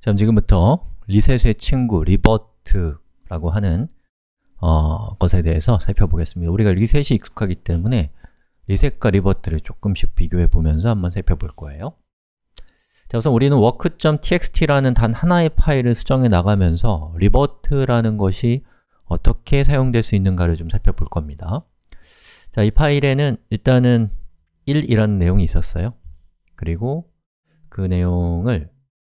자, 그럼 지금부터 리셋의 친구 리버트라고 하는 것에 대해서 살펴보겠습니다. 우리가 리셋이 익숙하기 때문에 리셋과 리버트를 조금씩 비교해 보면서 한번 살펴볼 거예요. 자, 우선 우리는 work.txt라는 단 하나의 파일을 수정해 나가면서 리버트라는 것이 어떻게 사용될 수 있는가를 좀 살펴볼 겁니다. 자, 이 파일에는 일단은 1이라는 내용이 있었어요. 그리고 그 내용을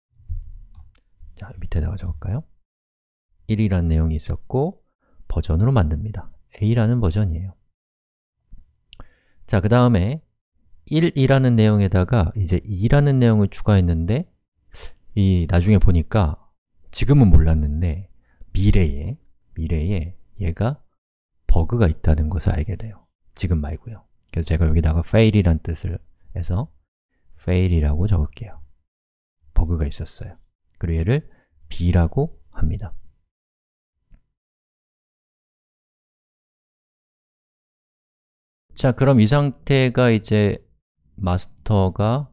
자, 밑에다가 적을까요? 1이라는 내용이 있었고 버전으로 만듭니다. A라는 버전이에요. 자, 그 다음에 1이라는 내용에다가 이제 2라는 내용을 추가했는데 나중에 보니까 지금은 몰랐는데 미래에 얘가 버그가 있다는 것을 알게 돼요. 지금 말고요. 그래서 제가 여기다가 fail이란 뜻을 해서 fail이라고 적을게요. 버그가 있었어요. 그리고 얘를 B라고 합니다. 자, 그럼 이 상태가 이제 마스터가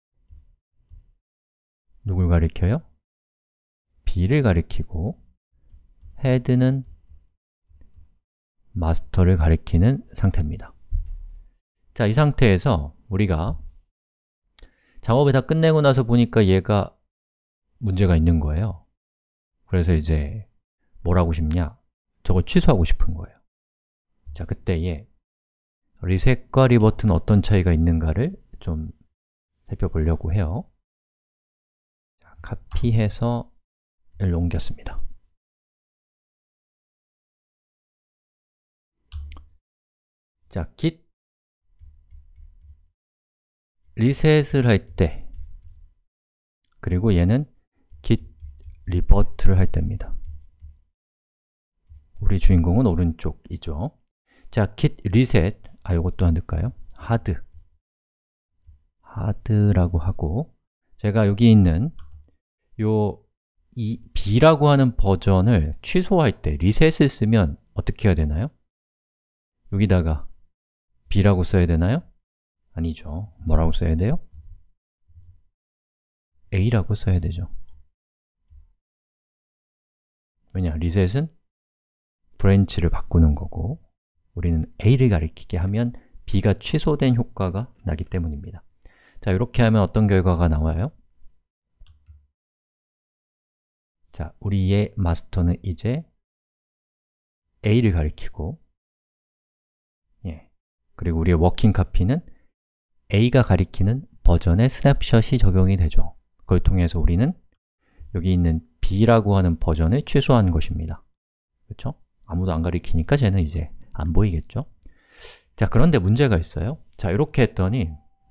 누굴 가리켜요? B를 가리키고 헤드는 마스터를 가리키는 상태입니다. 자, 이 상태에서 우리가 작업을 다 끝내고 나서 보니까 얘가 문제가 있는 거예요. 그래서 이제 뭘 하고 싶냐? 저걸 취소하고 싶은 거예요. 자, 그때에 리셋과 리버트는 어떤 차이가 있는가를 좀 살펴보려고 해요. 자, 카피해서 일로 옮겼습니다. 자, git 리셋을 할 때, 그리고 얘는 git 리버트를 할 때입니다. 우리 주인공은 오른쪽이죠. 자, git reset, 이것도 안 될까요? hard라고 하고, 제가 여기 있는 이 B라고 하는 버전을 취소할 때 리셋을 쓰면 어떻게 해야 되나요? 여기다가 B라고 써야 되나요? 아니죠. 뭐라고 써야 돼요? A라고 써야 되죠. 왜냐? 리셋은 브랜치를 바꾸는 거고 우리는 A를 가리키게 하면 B가 취소된 효과가 나기 때문입니다. 자, 이렇게 하면 어떤 결과가 나와요? 자, 우리의 마스터는 이제 A를 가리키고 그리고 우리의 워킹 카피는 A가 가리키는 버전의 스냅샷이 적용이 되죠. 그걸 통해서 우리는 여기 있는 B라고 하는 버전을 취소한 것입니다. 그렇죠? 아무도 안 가리키니까 쟤는 이제 안 보이겠죠? 자, 그런데 문제가 있어요. 자, 이렇게 했더니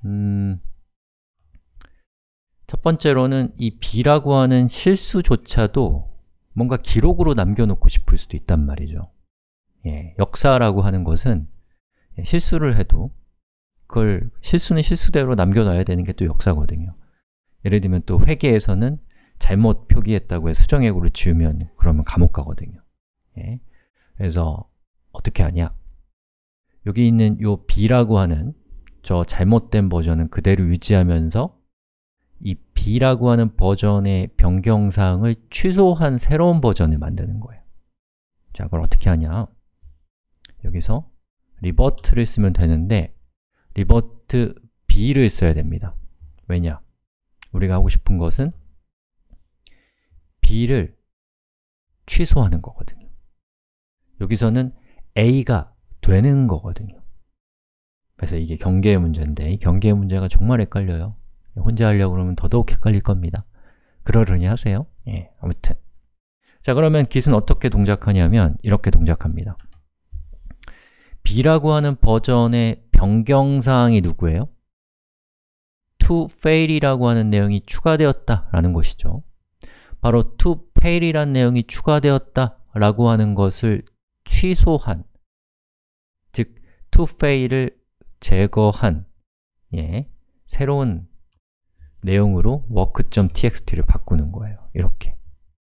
첫 번째로는 이 B라고 하는 실수조차도 뭔가 기록으로 남겨놓고 싶을 수도 있단 말이죠. 역사라고 하는 것은 실수를 해도 그걸 실수는 실수대로 남겨놔야 되는 게 또 역사거든요. 예를 들면 또 회계에서는 잘못 표기했다고 해서 수정액으로 지우면 그러면 감옥 가거든요. 그래서 어떻게 하냐? 여기 있는 요 B라고 하는 저 잘못된 버전은 그대로 유지하면서 이 B라고 하는 버전의 변경사항을 취소한 새로운 버전을 만드는 거예요. 자, 그걸 어떻게 하냐? 여기서 리버트를 쓰면 되는데 리버트 B를 써야 됩니다. 왜냐? 우리가 하고 싶은 것은 B를 취소하는 거거든요. 여기서는 A가 되는 거거든요. 그래서 이게 경계의 문제인데 이 경계의 문제가 정말 헷갈려요. 혼자 하려고 그러면 더더욱 헷갈릴 겁니다. 그러려니 하세요. 아무튼 자, 그러면 git은 어떻게 동작하냐면 이렇게 동작합니다. B라고 하는 버전의 변경사항이 누구예요? to fail이라고 하는 내용이 추가되었다 라는 것이죠. 바로 to fail이라는 내용이 추가되었다 라고 하는 것을 취소한, 즉 to fail을 제거한 새로운 내용으로 work.txt를 바꾸는 거예요. 이렇게.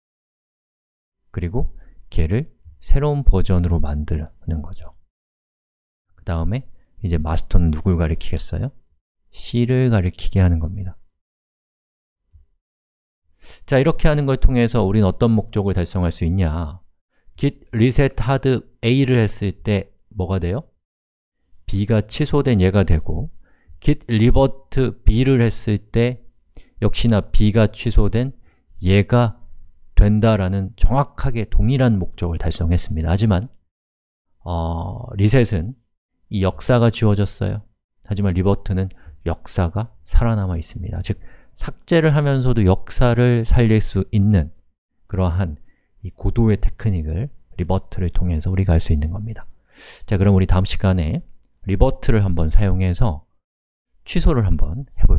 그리고 걔를 새로운 버전으로 만드는 거죠. 그 다음에 이제 마스터는 누굴 가리키겠어요? C를 가리키게 하는 겁니다. 자, 이렇게 하는 걸 통해서 우리는 어떤 목적을 달성할 수 있냐? git reset hard a를 했을 때 뭐가 돼요? b가 취소된 얘가 되고 git revert b를 했을 때 역시나 b가 취소된 얘가 된다라는 정확하게 동일한 목적을 달성했습니다. 하지만 리셋은 이 역사가 지워졌어요. 하지만 리버트는 역사가 살아남아 있습니다. 즉, 삭제를 하면서도 역사를 살릴 수 있는 그러한 이 고도의 테크닉을 리버트를 통해서 우리가 할 수 있는 겁니다. 자, 그럼 우리 다음 시간에 리버트를 한번 사용해서 취소를 한번 해볼게요.